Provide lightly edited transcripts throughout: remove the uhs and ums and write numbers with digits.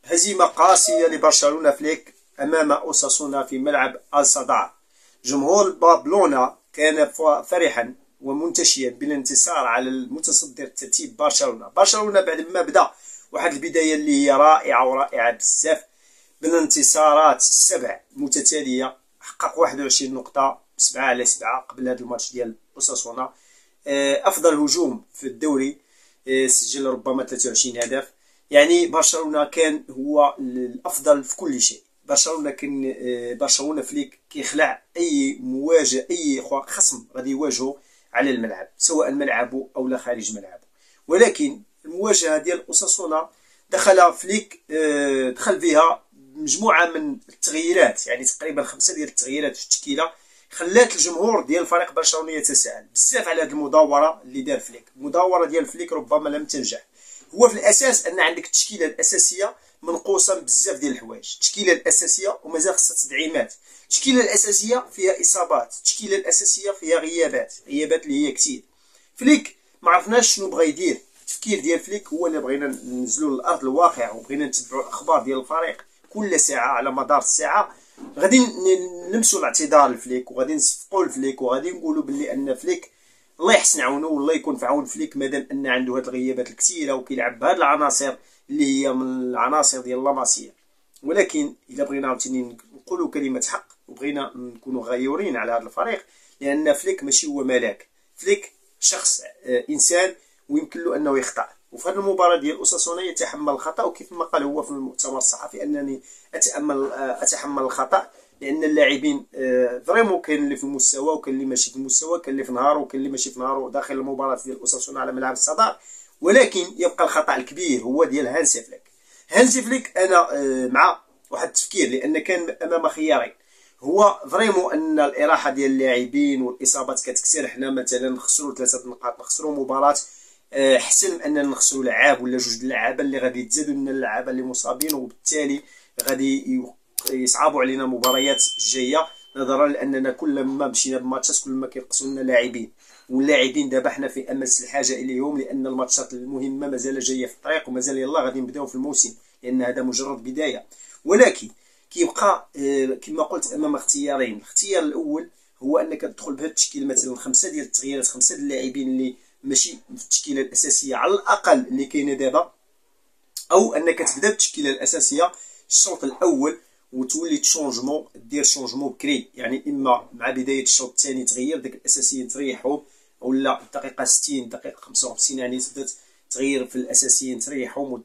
هزيمة قاسية لبرشلونة فليك أمام أوساسونا في ملعب الصداع. جمهور بابلونا كان فرحا ومنتشيا بالانتصار على المتصدر ترتيب برشلونة بعد ما بدا واحد البداية اللي هي رائعة بزاف بالانتصارات 7 متتالية. حقق 21 نقطة 7-7 قبل هذا الماتش ديال أوساسونا. أفضل هجوم في الدوري، سجل ربما 23 هدف. يعني برشلونة كان هو الافضل في كل شيء. برشلونة فليك كيخلع اي مواجهه، اي خصم غادي يواجهه على الملعب سواء ملعبه او لا خارج ملعبه. ولكن المواجهه ديال اوساسونا دخل فليك دخل فيها مجموعه من التغييرات، يعني تقريبا 5 ديال التغييرات في التشكيله، خلات الجمهور ديال فريق برشلونة يتساءل بزاف على هذه المداوره اللي دار فليك. المداوره ديال فليك ربما لم تنجح. هو في الاساس ان عندك التشكيله الاساسيه منقوصه بزاف ديال الحوايج. التشكيله الاساسيه ومازال خصها تدعيمات. التشكيله الاساسيه فيها اصابات، التشكيله الاساسيه فيها غيابات اللي هي كثير. فليك ما عرفناش شنو بغى يدير. التفكير ديال فليك هو اللي بغينا ننزلوا لارض الواقع وبغينا نتبعوا الاخبار ديال الفريق كل ساعه على مدار الساعه. غادي نلمسوا الاعتذار لفليك وغادي نصفقوا لفليك وغادي نقولوا باللي ان فليك الله يحسن عونه والله يكون في عون فليك مادام ان عنده هاد الغيابات الكثيره وكيلعب بهاد العناصر اللي هي من العناصر ديال لاماسيا. ولكن الا بغينا عاوتاني نقولوا كلمه حق وبغينا نكونوا غيورين على هذا الفريق، لان فليك ماشي هو ملاك. فليك شخص انسان ويمكن له انه يخطأ. وفي هذه المباراه ديال اوساسونا يتحمل الخطا، وكيف ما قال هو في المؤتمر الصحفي انني اتحمل الخطا لان اللاعبين فريمون كاين اللي في المستوى وكاين اللي ماشي في المستوى، كاين اللي في نهار وكاين اللي ماشي في نهار داخل المباراه ديال اوساسونا على ملعب الصداع. ولكن يبقى الخطا الكبير هو ديال هانسي فليك. انا مع واحد التفكير، لان كان امام خيارين. هو فريمون ان الاراحه ديال اللاعبين والاصابات كتكثر. حنا مثلا نخسروا 3 نقاط، نخسروا مباراه، حسن من اننا نخسروا لعاب ولا 2 اللعابه اللي غادي يتزادوا لنا اللعابه اللي مصابين، وبالتالي غادي يصعبوا علينا المباريات الجايه، نظرا لاننا كل ما مشينا بماتشات كل ما كينقصوا لنا لاعبين. واللاعبين دابا حنا في امس الحاجه اليهم، لان الماتشات المهمه مازال جايه في الطريق ومازال يلاه غادي نبداو في الموسم، لان هذا مجرد بدايه. ولكن كيبقى كما قلت امام اختيارين. الاختيار الاول هو انك تدخل بهذا التشكيل، مثلا 5 ديال التغييرات، 5 ديال اللاعبين اللي ماشي في التشكيله الاساسيه على الاقل اللي كاينه دابا، او انك تبدا بالتشكيله الاساسيه الشوط الاول وتولي دير شونجمون بكري. يعني اما مع بدايه الشوط الثاني تغير داك الاساسيين تريحهم، ولا دقيقه 60 دقيقه 55 يعني تبدا تغير في الاساسيين تريحهم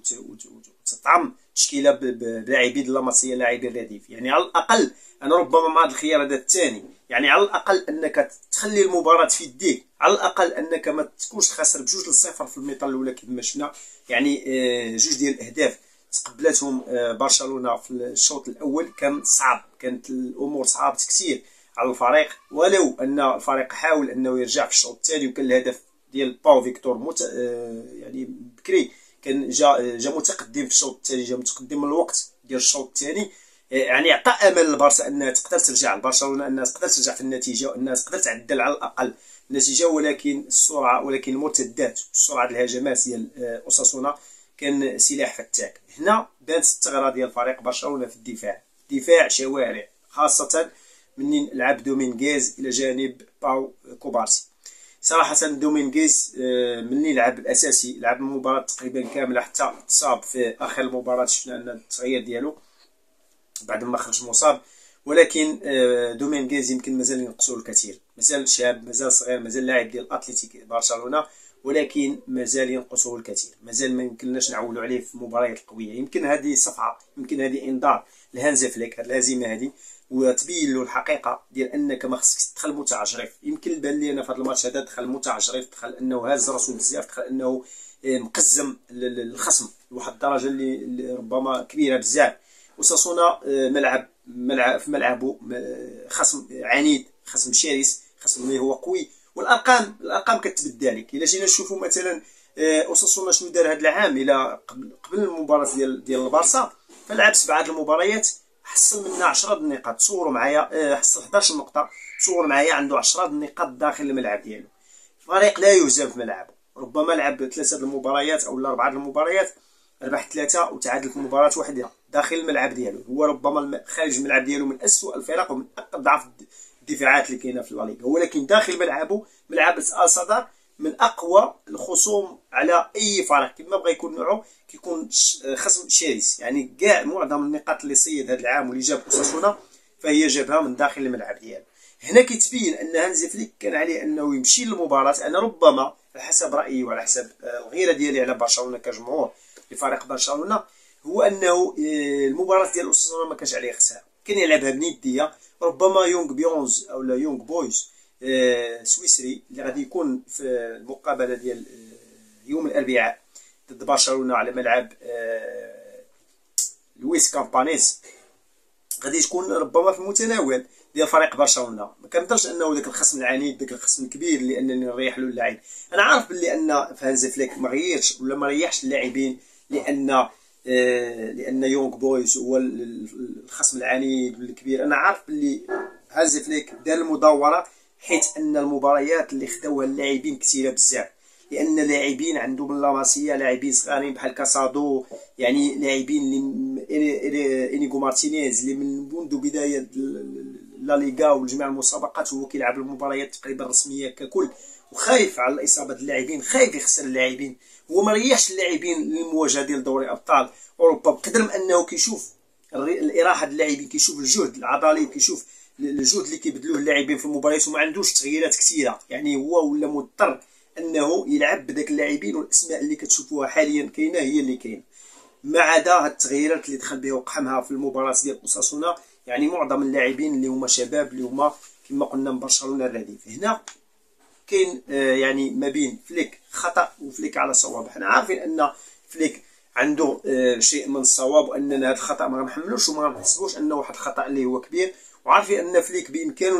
وتطعم تشكيله بلاعبين لاماسيا لاعبين رديف. يعني على الاقل انا ربما مع الخيار هذا الثاني، يعني على الاقل انك تخلي المباراه في يديك، على الاقل انك ما تكونش خاسر ب2-0 في الميطه الاولى كما شفنا. يعني 2 ديال الاهداف تقبلتهم برشلونه في الشوط الاول كان صعب، كانت الامور صعبه كثير على الفريق. ولو ان الفريق حاول انه يرجع في الشوط الثاني، وكان الهدف ديال باو فيكتور يعني بكري كان جا متقدم في الشوط الثاني، جا متقدم من الوقت ديال الشوط الثاني. يعني عطى امل للبارسا انها تقدر ترجع لبرشلونه، انها تقدر ترجع في النتيجه وانها تقدر تعدل على الاقل النتيجه. ولكن السرعه، ولكن المرتدات والسرعه الهجمات ديال اوساسونا كان سلاح فتاك. هنا بانت الثغره ديال فريق برشلونه في الدفاع شوارع، خاصه منين لعب دومينغيز الى جانب باو كوبارسي. صراحه دومينغيز منين لعب الاساسي لعب المباراه تقريبا كامله حتى تصاب في اخر المباراه، شفنا ان التغيير ديالو بعد ما خرج مصاب. ولكن دومينغيز يمكن مازال ينقصو الكثير، مازال شاب، مازال صغير، مازال لاعب ديال اتلتيك برشلونه، ولكن مازال ينقصه الكثير. مازال ما يمكنناش نعولوا عليه في المباريات القويه. يمكن هذه صفعه، يمكن هذه انذار لهانزي فليك، هذه الهزيمه هذه وتبين له الحقيقه ديال انك ما خصكش تدخل متعجرف. يمكن يبان لي انا في هذا الماتش هذا دخل متعجرف، دخل انه هاز راسو بزاف، دخل انه مقزم الخصم لواحد الدرجه اللي ربما كبيره بزاف. وساسونا في ملعبه خصم عنيد، خصم شرس، خصم اللي هو قوي، والارقام كتثبت ذلك. الا جينا نشوفوا مثلا اوساسونا شنو دار هذا العام، الى قبل المباراه ديال البارسا فلعب 7 المباريات حصل منها 10 النقاط. تصوروا معايا، حصل 11 نقطه، تصور معايا عنده 10 النقاط داخل الملعب ديالو. فريق لا يهزم في ملعبه، ربما لعب 3 المباريات او 4 المباريات ربح 3 وتعادل في مباراة واحدة داخل الملعب ديالو. هو ربما خارج الملعب ديالو من أسوأ الفرق ومن أضعف الدفاعات اللي كاينه في الليغا، ولكن داخل ملعبه ملعب الصدر من اقوى الخصوم على اي فريق كما بغى يكون نوعه، كيكون خصم شرس. يعني كاع معظم النقاط اللي صيد هذا العام واللي جاب اوساسونا فهي جابها من داخل الملعب ديالو. هنا كيتبين ان هانزي فليك كان عليه انه يمشي للمباراه. انا ربما على حسب رايي وعلى حسب الغيره ديالي على برشلونه كجمهور لفريق برشلونه، هو انه المباراه ديال اوساسونا ما كانش عليه خساره، كان يلعبها بنديه. ربما يونغ بيونز او لا يونغ بويز سويسري اللي غادي يكون في المقابله ديال يوم الاربعاء ضد برشلونه على ملعب لويس كامبانيس، غادي تكون ربما في المتناول ديال فريق برشلونه. ما كنظنش انه ذاك الخصم العنيد، ذاك الخصم الكبير اللي انني نريح له اللاعب. انا عارف باللي ان هانزي فليك ما غيرش ولا ما ريحش اللاعبين لان يونغ بويز هو الخصم العنيد والكبير. انا عارف باللي هانزي فليك دار المدوره حيت ان المباريات اللي خداوها اللاعبين كثيره بزاف، لان لاعبين عندهم من لاماسيا، لاعبين صغارين بحال كاسادو، يعني لاعبين اللي انيغو مارتينيز اللي منذ بدايه لا ليغا وجميع المسابقات هو كيلعب المباريات تقريبا رسميه ككل، وخايف على الاصابه اللاعبين، خايف يخسر اللاعبين. هو ما ريحش اللاعبين للمواجهه ديال دوري ابطال اوروبا، بقدر ما انه كيشوف الاراحه ديال اللاعبين، كيشوف الجهد العضلي، كيشوف الجهد اللي كيبذلوه اللاعبين في المباريات، وما عندوش تغييرات كثيره. يعني هو ولا مضطر انه يلعب بداك اللاعبين، والاسماء اللي كتشوفوها حاليا كاينه هي اللي كاينه، ما عدا هاد التغييرات اللي دخل بها وقحمها في المباراه ديال اوساسونا. يعني معظم اللاعبين اللي هما شباب اللي هما كما قلنا من برشلونه الرديف. هنا كاين يعني ما بين فليك خطا وفليك على صواب. حنا عارفين ان فليك عنده شيء من الصواب، واننا هذا الخطا ما غنحملوش وما غنحسبوش انه واحد الخطا اللي هو كبير، وعارفين ان فليك بامكانه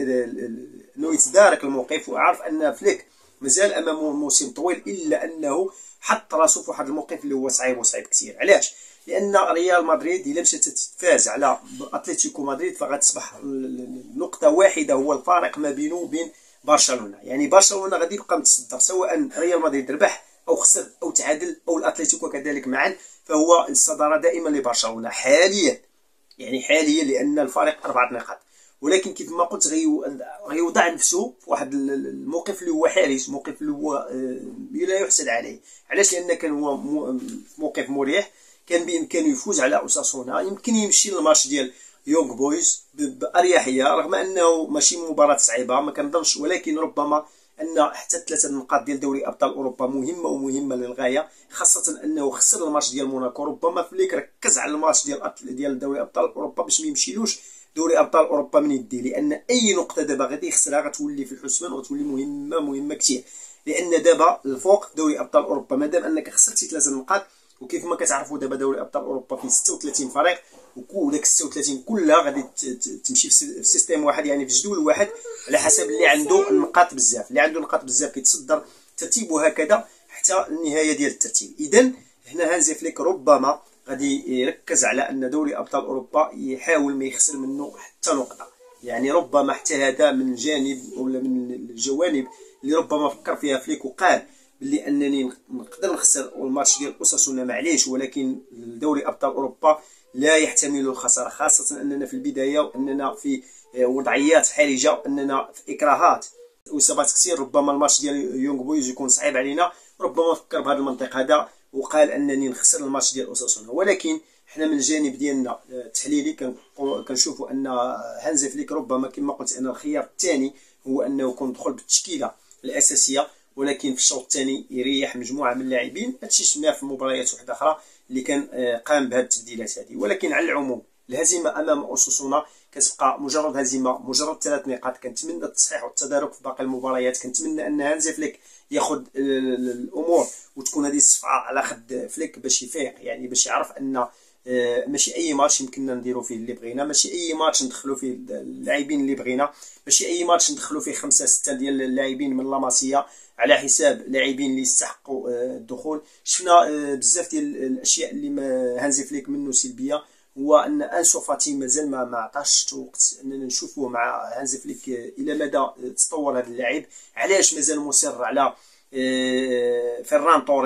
انه يتدارك الموقف، وعارف ان فليك مازال امامه موسم طويل، الا انه حط راسو في واحد الموقف اللي هو صعيب وصعيب كثير. علاش؟ لان ريال مدريد الا مشات تتفاز على اتلتيكو مدريد فغتصبح نقطه واحده هو الفارق ما بينه وبين برشلونه. يعني برشلونه غادي يبقى متصدر، سواء ريال مدريد ربح او خسر او تعادل او الاتلتيكو كذلك معا، فهو الصداره دائما لبرشلونه حاليا. يعني حاليا لان الفارق 4 نقاط، ولكن كيف ما قلت غيوضع نفسه في واحد الموقف اللي هو حارس، موقف اللي هو لا يحسد عليه. علاش؟ لان كان هو موقف مريح، كان بامكانه يفوز على اوساسونا، يمكن يمشي للماتش ديال يونغ بويز باريحيه، رغم انه ماشي مباراه صعيبه ما كنظنش، ولكن ربما ان حتى 3 نقاط ديال دوري ابطال اوروبا مهمه ومهمه للغايه، خاصه انه خسر الماتش ديال موناكو. ربما فليك ركز على الماتش ديال دوري ابطال اوروبا باش ما يمشيلوش دوري ابطال اوروبا من يديه، لان اي نقطه دابا غادي يخسرها غتولي في الحسبان وغتولي مهمه كثير. لان دابا الفوق دوري ابطال اوروبا مادام انك خسرتي 3 نقاط، وكيف ما كتعرفوا دابا دوري ابطال اوروبا فيه 36 فريق، وداك 36 كلها غادي تمشي في سيستيم واحد، يعني في جدول واحد على حسب اللي عنده النقاط بزاف. اللي عنده نقاط بزاف كيتصدر الترتيب، وهكذا حتى النهايه ديال الترتيب. اذا هنا هانزي فليك ربما غادي يركز على ان دوري ابطال اوروبا يحاول ما يخسر منه حتى نقطه. يعني ربما حتى هذا من جانب ولا من الجوانب اللي ربما فكر فيها فليك، وقال باللي انني نقدر نخسر الماتش ديال اوساسونا معليش، ولكن دوري ابطال اوروبا لا يحتمل الخساره، خاصه اننا في البدايه واننا في وضعيات حرجه واننا في اكراهات واصابات كثير. ربما الماتش ديال يونغ بويز يكون صعيب علينا، ربما فكر بهذا المنطق هذا وقال انني نخسر الماتش ديال اوساسونا. ولكن حنا من الجانب ديالنا التحليلي كنشوفوا ان هانزي فليك ربما كما قلت ان الخيار الثاني هو انه يكون دخل بالتشكيله الاساسيه، ولكن في الشوط الثاني يريح مجموعه من اللاعبين. هادشي شفناه في مباريات واحده اخرى اللي كان قام بهذه التبديلات هذه. ولكن على العموم الهزيمه امام اوساسونا كتبقى مجرد هزيمه، مجرد 3 نقاط. كنتمنى التصحيح والتدارك في باقي المباريات، كنتمنى ان هانزي فليك ياخذ الامور وتكون هذه الصفعه على خد فليك باش يفيق، يعني باش يعرف ان ماشي اي ماتش يمكننا نديرو فيه اللي بغينا، ماشي اي ماتش ندخلو فيه اللاعبين اللي بغينا، ماشي اي ماتش ندخلو فيه 5 6 ديال اللاعبين من لاماسيا على حساب لاعبين اللي يستحقوا الدخول. شفنا بزاف ديال الاشياء اللي هانزي فليك منه سلبيه، هو ان انسو فاتي مازال ما عطاش وقت اننا نشوفوه مع هانزي فليك الى مدى تطور هذا اللاعب. علاش مازال مصر على فيران توريس؟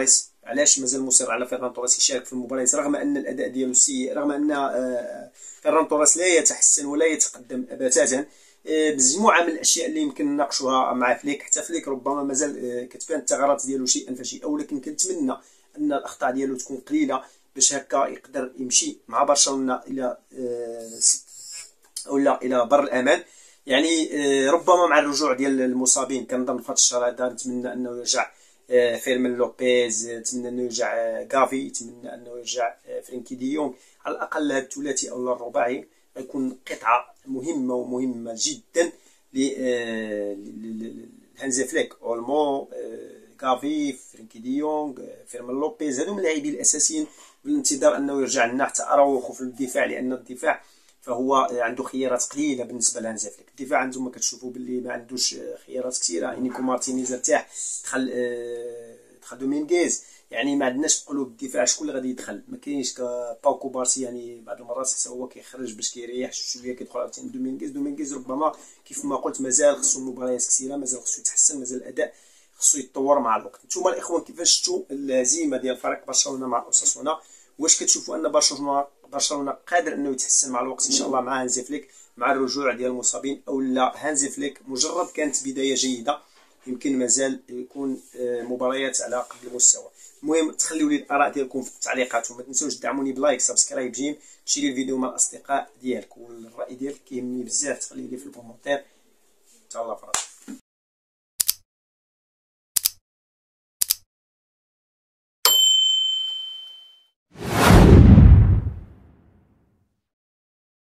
علاش مازال مصر على فيران توريس يشارك في المباريات رغم ان الاداء ديالو سيء، رغم ان فيران توريس لا يتحسن ولا يتقدم بتاتا. بمجموعه من الاشياء اللي يمكن نناقشوها مع فليك. حتى فليك ربما مازال كتبان الثغرات ديالو شيئا فشيئا، ولكن كنتمنى ان الاخطاء ديالو تكون قليله باش هكا يقدر يمشي مع برشلونه الى ولا الى بر الامان. يعني ربما مع الرجوع ديال المصابين كنظن في هذا الشهر هذا نتمنى انه يرجع فيرمين لوبيز، نتمنى انه يرجع غافي، نتمنى انه يرجع فرينكي دي يونغ. على الاقل هذا الثلاثي او الرباعي غيكون قطعه مهمه ومهمه جدا لهانزي فليك. اولمو، غافي، فرينكي دي يونغ، فيرمين لوبيز، هذو من اللاعبين الاساسيين بالانتظار انه يرجع لنا. حتى اراوخو في الدفاع، لان الدفاع فهو عنده خيارات قليله بالنسبه لهانزي فليك. الدفاع عندهم كتشوفوا باللي ما عندوش خيارات كثيره. انيكو مارتينيز ارتاح، دخل دومينغيز، يعني ما عندناش نقولوا بالدفاع شكون اللي غادي يدخل. ما كاينش باوكو بارسي، يعني بعض المرات حتى هو كيخرج باش كيريح شويه، كيدخل عاوتاني دومينغيز ربما كيف ما قلت مازال خصو مباريات كثيره، مازال خصو يتحسن، مازال الاداء خصو يتطور مع الوقت. نتوما الاخوان كيفاش شفتوا الهزيمه ديال فريق برشلونه مع اوساسونا؟ واش كتشوفوا ان برشلونه قادر انه يتحسن مع الوقت ان شاء الله مع هانزي فليك مع الرجوع ديال المصابين، او لا هانزي فليك مجرد كانت بدايه جيده يمكن مازال يكون مباريات على قد المستوى؟ المهم تخليوا لي الاراء ديالكم في التعليقات، وما تنسوش تدعموني بلايك، سبسكرايب، جيم، تشيري الفيديو مع الاصدقاء ديالك، والراي ديالك كيهمني بزاف تخليه لي في الكومونتير. تهلاو.